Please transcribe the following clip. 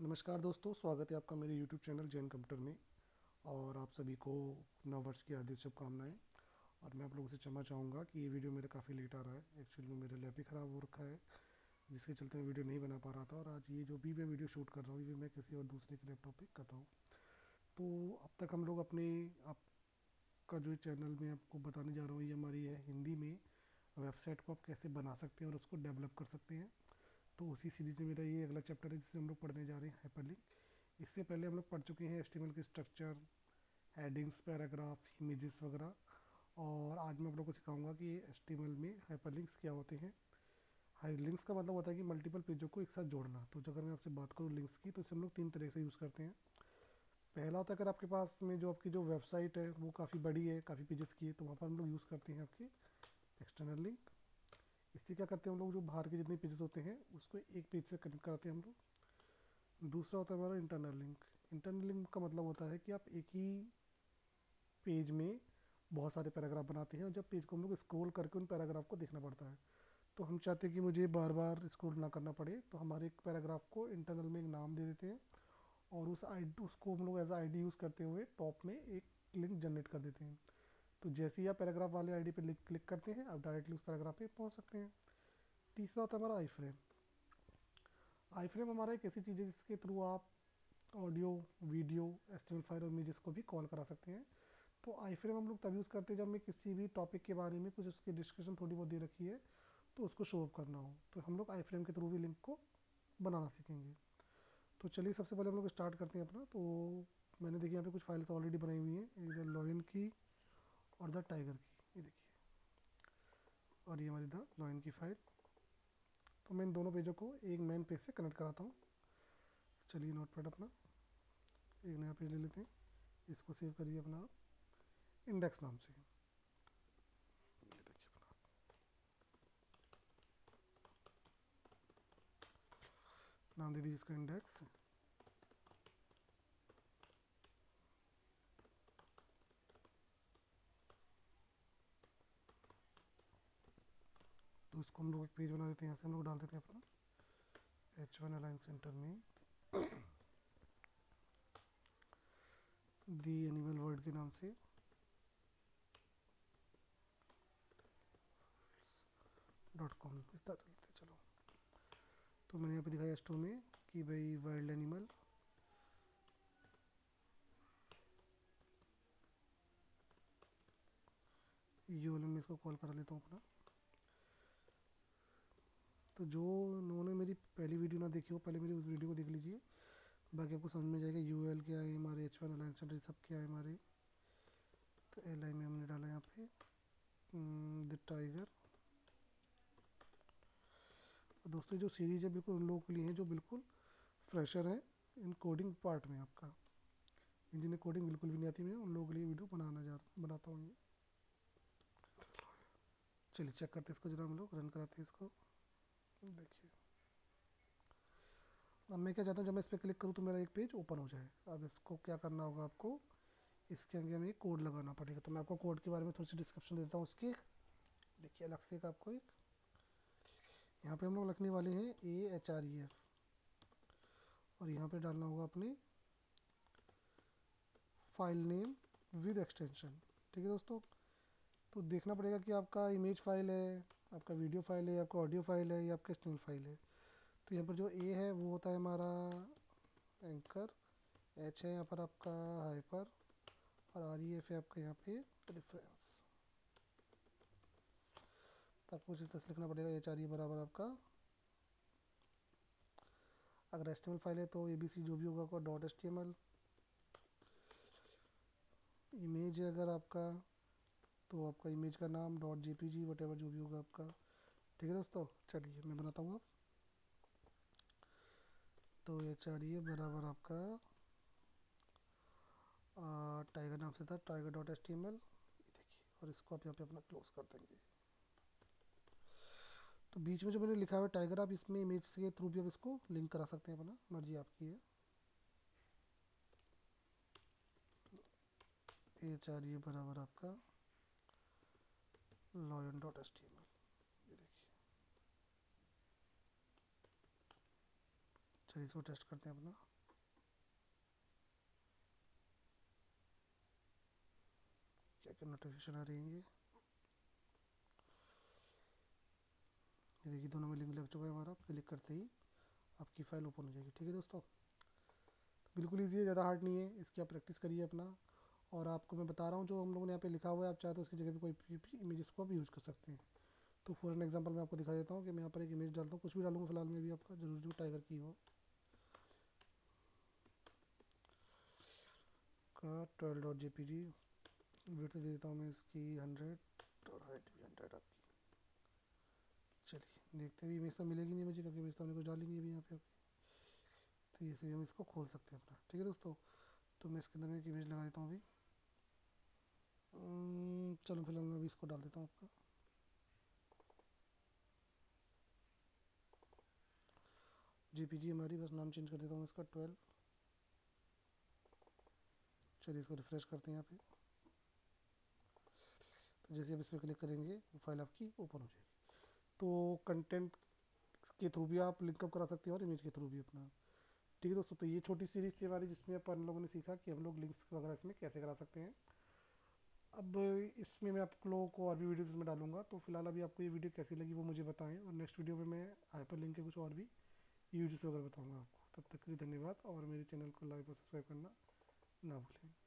नमस्कार दोस्तों, स्वागत है आपका मेरे YouTube चैनल जैन कंप्यूटर में। और आप सभी को नव वर्ष की हार्दिक शुभकामनाएं। और मैं आप लोगों से क्षमा चाहूँगा कि ये वीडियो मेरा काफ़ी लेट आ रहा है। एक्चुअली में मेरा लैप ही ख़राब हो रखा है, जिसके चलते मैं वीडियो नहीं बना पा रहा था। और आज ये जो भी मैं वीडियो शूट कर रहा हूँ, ये मैं किसी और दूसरे के लैपटॉप पे कर रहा हूँ। तो अब तक हम लोग अपने आपका जो चैनल में आपको बताने जा रहा हूँ, ये हमारी है हिंदी में वेबसाइट को आप कैसे बना सकते हैं और उसको डेवलप कर सकते हैं। तो उसी सीरीज़ में मेरा ये अगला चैप्टर है, जिसे हम लोग पढ़ने जा रहे हैं हाइपरलिंक। इससे पहले हम लोग पढ़ चुके हैं एचटीएमएल के स्ट्रक्चर, हेडिंग्स, पैराग्राफ, इमेजेस वगैरह। और आज मैं आप लोगों को सिखाऊंगा कि एचटीएमएल में हाइपरलिंक्स क्या होते हैं। हाइपरलिंक्स का मतलब होता है कि मल्टीपल पेजों को एक साथ जोड़ना। तो अगर मैं आपसे बात करूँ लिंक्स की, तो इसे हम लोग तीन तरह से यूज़ करते हैं। पहला होता है अगर आपके पास में जो आपकी जो वेबसाइट है वो काफ़ी बड़ी है, काफ़ी पेजेस की है, तो वहाँ पर हम लोग यूज़ करते हैं आपके एक्सटर्नल लिंक। इससे क्या करते हैं हम लोग, जो बाहर के जितने पेजेस होते हैं उसको एक पेज से कनेक्ट कराते हैं हम लोग। दूसरा होता है हमारा इंटरनल लिंक। इंटरनल लिंक का मतलब होता है कि आप एक ही पेज में बहुत सारे पैराग्राफ बनाते हैं, और जब पेज को हम लोग स्क्रॉल करके उन पैराग्राफ को देखना पड़ता है, तो हम चाहते हैं कि मुझे बार बार स्क्रॉल ना करना पड़े, तो हमारे एक पैराग्राफ को इंटरनल में एक नाम दे देते हैं। और उस आई उसको हम लोग एज आई डी यूज़ करते हुए टॉप में एक लिंक जनरेट कर देते हैं। तो जैसे ही आप पैराग्राफ वाले आईडी पे क्लिक करते हैं, आप डायरेक्टली उस पैराग्राफ पे पहुंच सकते हैं। तीसरा होता है हमारा आई फ्रेम। आई फ्रेम हमारा एक ऐसी चीज़ है जिसके थ्रू आप ऑडियो, वीडियो, एचटीएमएल फाइल और इमेजेस को भी कॉल करा सकते हैं। तो आई फ्रेम हम लोग तब यूज़ करते हैं जब हमें किसी भी टॉपिक के बारे में कुछ उसकी डिस्कशन थोड़ी बहुत दे रखी है, तो उसको शो अप करना हो, तो हम लोग आई फ्रेम के थ्रू भी लिंक को बनाना सीखेंगे। तो चलिए सबसे पहले हम लोग स्टार्ट करते हैं अपना। तो मैंने देखिए यहाँ पे कुछ फाइल्स ऑलरेडी बनाई हुई हैं, इधर लॉयन की और द टाइगर की, ये देखिए। और ये हमारी द लॉयन की फाइल। तो मैं इन दोनों पेजों को एक मेन पेज से कनेक्ट कराता हूँ। चलिए नोटपैड अपना एक नया पेज ले लेते हैं, इसको सेव करिए अपना आप इंडेक्स नाम से। ये देखिए अपना नाम दे दीजिए इसका इंडेक्स। तो इसको हम लोग एक पेज बना देते हैं, यहाँ से हम लोग डाल देते हैं अपना H1 अलाइन सेंटर में दी एनिमल वर्ल्ड के नाम से .com इस तरह चलते हैं। चलो, तो मैंने यहाँ पे दिखाया स्टोर में कि भाई वाइल्ड एनिमल, ये वाले में इसको कॉल करा लेता हूँ अपना। तो जो उन्होंने मेरी पहली वीडियो ना देखी हो, पहले मेरी उस वीडियो को देख लीजिए, बाकी आपको समझ में जाएगा यू एल क्या है हमारे, H1 अलाइन सेंटर सब क्या है हमारे। तो एल आई में हमने डाला यहाँ पे द टाइगर। दोस्तों जो सीरीज है बिल्कुल उन लोगों के लिए है जो बिल्कुल फ्रेशर है इन कोडिंग पार्ट में। आपका जिन्हें कोडिंग बिल्कुल भी नहीं आती, मैं उन लोगों के लिए वीडियो बनाता हूँ ये। चलिए चेक करते हैं इसको, जरा हम लोग रन कराते हैं इसको। देखिए अब मैं क्या चाहता हूँ, जब मैं इस पर क्लिक करूँ तो मेरा एक पेज ओपन हो जाए। अब इसको क्या करना होगा आपको, इसके आगे हमें कोड लगाना पड़ेगा। तो मैं आपको कोड के बारे में थोड़ी सी डिस्क्रिप्शन देता हूँ उसकी। देखिए अलग से एक आपको एक यहाँ पे हम लोग लिखने वाले हैं AHREF, और यहाँ पे डालना होगा अपने फाइल नेम विद एक्सटेंशन। ठीक है दोस्तों, तो देखना पड़ेगा कि आपका इमेज फाइल है, आपका वीडियो फाइल है, आपका ऑडियो फाइल है, या आपका एक्सटर्नल फाइल है। तो यहाँ पर जो ए है वो होता है हमारा एंकर, एच है यहाँ पर आपका हाइपर, और आर ई एफ है आपका यहाँ पे रेफरेंस। तो आपको इस तरह से लिखना पड़ेगा एच आर ई बराबर आपका, अगर H T M L file है तो ए बी सी जो भी होगा आपका dot H T M L. Image है अगर आपका, तो आपका इमेज का नाम dot J P G whatever जो भी होगा आपका। ठीक है दोस्तों, चलिए मैं बनाता हूँ अब। तो एच आर ई बराबर आपका टाइगर नाम से था, tiger dot H T M L. देखिए, और इसको आप यहाँ पे अपना क्लोज कर देंगे। तो बीच में जो मैंने लिखा हुआ है टाइगर, आप इसमें इमेज के थ्रू भी आप इसको लिंक करा सकते हैं, अपना मर्जी आपकी है। एच आर ई बराबर आपका lion dot H T M L. ये देखिए, चलिए इसको टेस्ट करते हैं अपना। क्या क्या नोटिफिकेशन आ रही है ये देखिए, दोनों में लिंक लग चुका है हमारा। क्लिक करते ही आपकी फ़ाइल ओपन हो जाएगी। ठीक है दोस्तों, बिल्कुल ईजी है, ज़्यादा हार्ड नहीं है। इसकी आप प्रैक्टिस करिए अपना। और आपको मैं बता रहा हूँ जो हम लोगों ने यहाँ पे लिखा हुआ है, आप चाहे तो उसकी जगह पे कोई भी इमेजेस को आप यूज़ कर सकते हैं। तो फॉर एन एग्जांपल मैं आपको दिखा देता हूँ कि मैं यहाँ पर एक इमेज डालता हूँ, कुछ भी डालूंगा फिलहाल मैं भी आपका, जरूरी जो टाइगर की हो का 12.jpg। विड्थ दे देता हूँ मैं इसकी 100 और हाइट भी 100 आपकी। चलिए देखते हैं, इमेज तो मिलेगी नहीं मुझे क्योंकि इमेज तो हमने कुछ डाली नहीं अभी यहाँ पे। तो ये सही, हम इसको खोल सकते हैं अपना। ठीक है दोस्तों, तो मैं इसके अंदर में एक इमेज लगा देता हूँ अभी। चलो फिलहाल मैं अभी इसको डाल देता हूँ आपका। जीपीजी हमारी, बस नाम चेंज कर देता हूँ इसका 12। चलिए इसको रिफ्रेश करते हैं यहाँ पे। तो जैसे आप इस पर क्लिक करेंगे वो फाइल आपकी ओपन हो जाएगी। तो कंटेंट के थ्रू भी आप लिंकअप करा सकते हैं और इमेज के थ्रू भी अपना। ठीक है दोस्तों, तो ये छोटी सीरीज़ थी हमारी जिसमें अपन लोगों ने सीखा कि हम लोग लिंक्स वगैरह इसमें कैसे करा सकते हैं। अब इसमें मैं आप लोगों को और भी वीडियोस इसमें डालूंगा। तो फिलहाल अभी आपको ये वीडियो कैसी लगी वो मुझे बताएं, और नेक्स्ट वीडियो में मैं हाइपर लिंक के कुछ और भी यूजेस वगैरह बताऊंगा आपको। तब तक के लिए धन्यवाद, और मेरे चैनल को लाइक और सब्सक्राइब करना ना भूलें।